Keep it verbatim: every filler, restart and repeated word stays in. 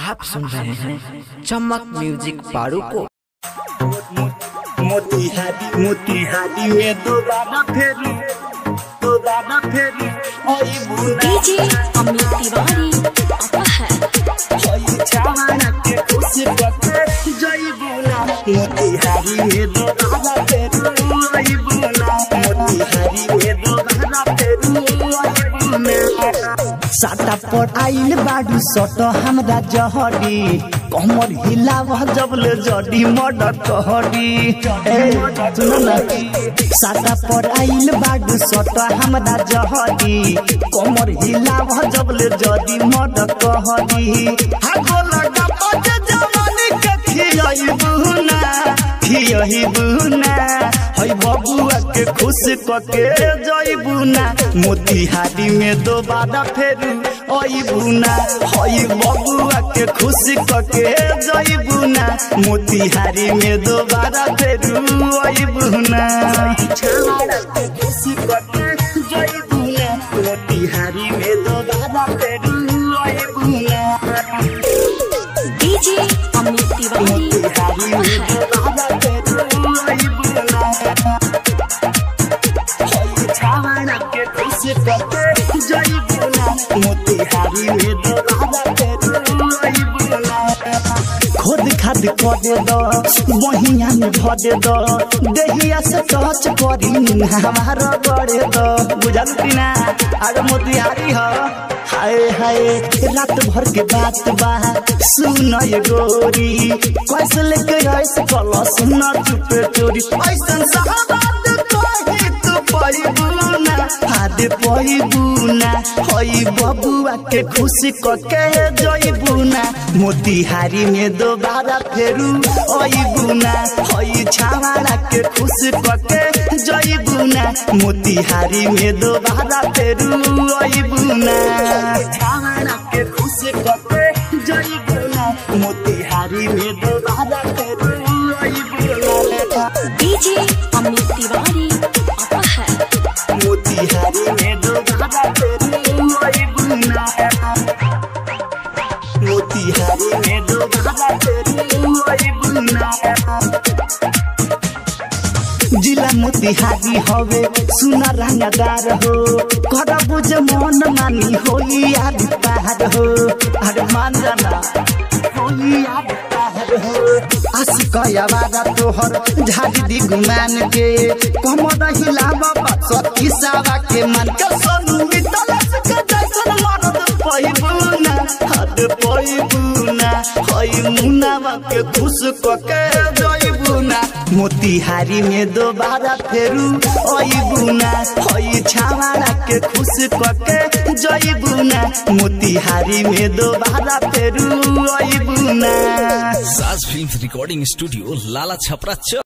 आप सुन रहे हैं चमक म्यूजिक पारू को। मोतिहारी मोतिहारी में दोबारा फेरी दोबारा फेरी ओई बुना डीजे अमित तिवारी आता है ओई छाना के खुश पके जई बुना मोतिहारी में दोबारा फेरी ओई बुना मोतिहारी में दोबारा फेरी ओई बुना साटा पर आइल बाडू सट हमरा जहरी कमर हिलाव जबले जडी मडर कहरी ए सुन ना साटा पर आइल बाडू सट हमरा जहरी कमर हिलाव जबले जडी मडर कहरी हागो लगा पज जवानी के खियई बुना खियई बुना हई बबुआ के खुश कके जई बुना मोतिहारी में दोबारा फेरू ओई बुना हई बबुआ के खुश कके जई बुना मोतिहारी में दोबारा फेरू ओई बुना छाड़ा के खुश कके जई बुना मोतिहारी में दोबारा फेरू ओई बुना डीजे अमित तिवारी मोतिहारी में दोबारा फेरू ओई बुना हई छाड़ा के खुश कके जई बुना मोतिहारी में दोबारा फेरू ओई बुना खुद खाद करे दो बहिया में भरे दो देहिया से टच करी हमारा करे दो बुझल कि ना अरे मोतिहारी हो हाय हाय रात भर के बात बा सुन ये गोरी कैसे लेके ऐसे कलो सुन चुपे चोरी ऐसन साहबाद कही तो पई बुना हाथ पई बुना हई बबुआ के खुशी कके जई बुना मोतिहारी में दोबारा फेरू ओई बुना हई छावाड़ा के खुशी कके जई बुना मोतिहारी में दोबारा फेरू ओई बुना छावाड़ा के खुशी कके जई बुना मोतिहारी में दोबारा फेरू ओई बुना डीजे अमित तिवारी आता है मोतिहारी में दोबारा फेरू ओई बुना मोतिहारी में दोबारा फेरू ओई बुना जिला मोतिहारी हवे सुना रंगदार हो कर बुझ मन मानी होई याद पार हो अरे मान जाना होई याद पार हो आशिक आवारा तोहर झाड़ी दी गुमान के कमर हिलावा सती सावा के मन के सोनू मितलस के जैसन मरद पहिबुना हाथ पहिबुना हई मुनावा के खुश कके जइबुना मोतिहारी में दोबारा फेरू ओई बुना हई छावाड़ा के खुश कके जइबुना मोतिहारी में दोबारा फेरू ओई बुना। Saj films recording studio Lala Chhapra.